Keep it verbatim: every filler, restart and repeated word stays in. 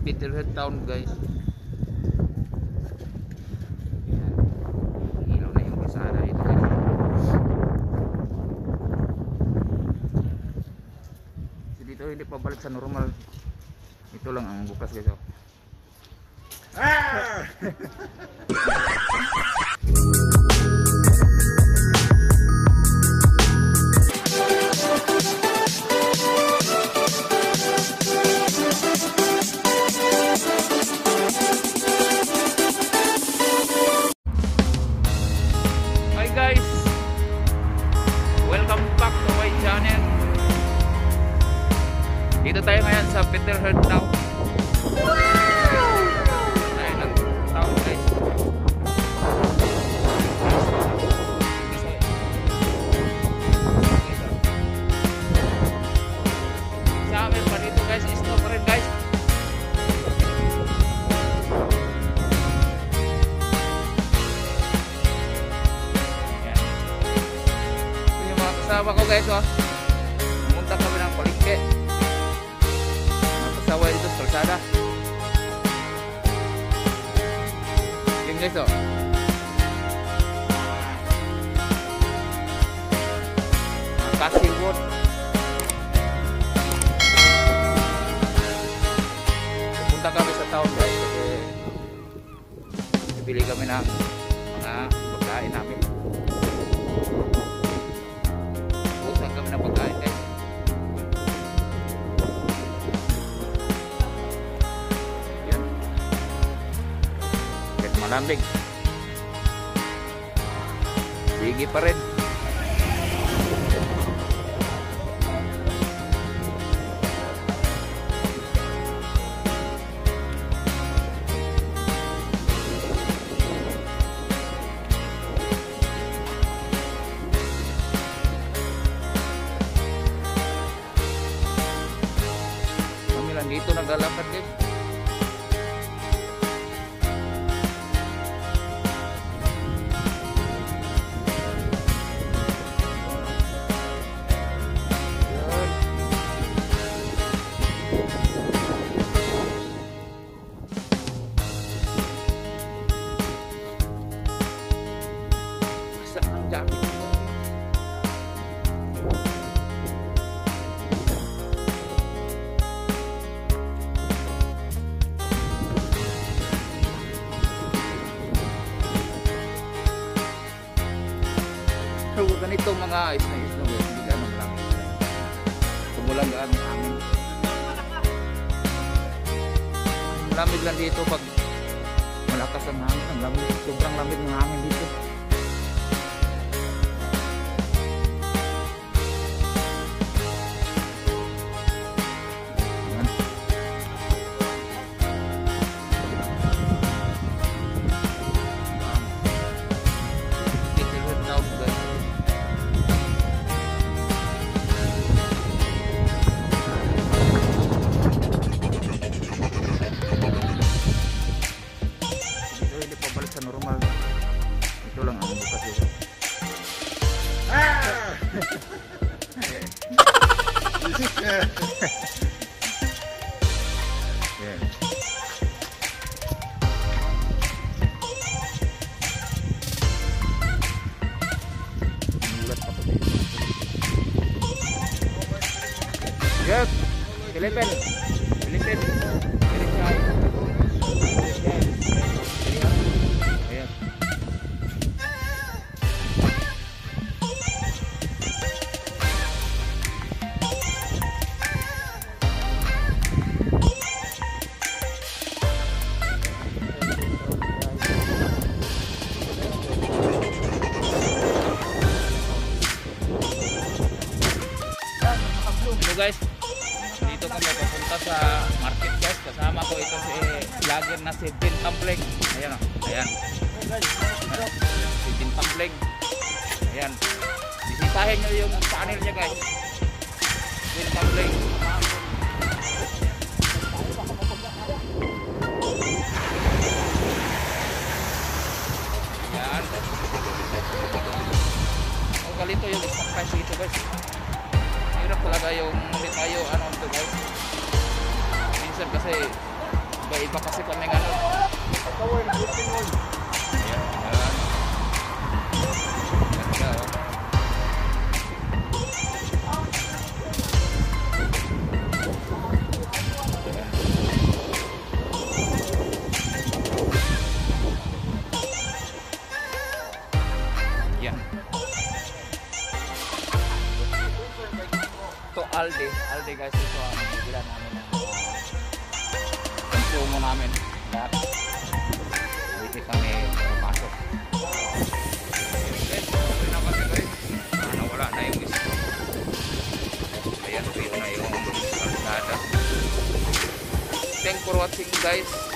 Peterhead Town guys. Ilaw na yung kasada ito guys. So, dito hindi pa balik sa normal. Ito lang ang bukas guys. Oh. Ah! Dito tayo ngayon sa Peterhead Town. Tayo ng town guys. Sa amin pa dito guys, snow pa rin guys. Yan. Ito yung mga kasama ko guys oh. Pumunta kami ng palengke. Saway dito sa kalsada. Yan guys oh. Castle Road. Pupunta kami sa town guys kasi bibili kami ng mga pagkain namin. Pupunta kami ng pagkain guys. Malamig. Sige pa rin. Kami lang dito naglalakad guys. So, ganito mga isno isno guys, hindi ganun lang. Kumulang ganun hangin. Malamig lang dito pag malakas ang hangin. Ang lamig, sobrang lamig ng hangin dito. Normal. Ito lang ang bukas dito. Ah! Yeah. Mulat pa to dito. Yes. Pilipin. Pilipin. Pilipin. Guys, dito kami pupunta sa market guys. Kasama ko ito si vlogger na si Vin Tampleng. Ayan o, ayan si Vin Tampleng. Ayan, bisitahin nyo yung channel niya guys, Vin Tampleng. Ayan, o galito yung isang price dito guys. Hirap talaga yung hindi tayo ano ito guys. Minsan kasi Iba-iba kasi kami ng ano. Ayan, ayan. Ganda, oh. Yan. Ito Aldi, Aldi guys, ito ang bibila namin ng konsumo namin. Lahat. Hindi kami pasok. Guys, okay na kasi guys. Sana wala na yung isa. Ayan, ito na yung kalsada. Thanks for watching guys.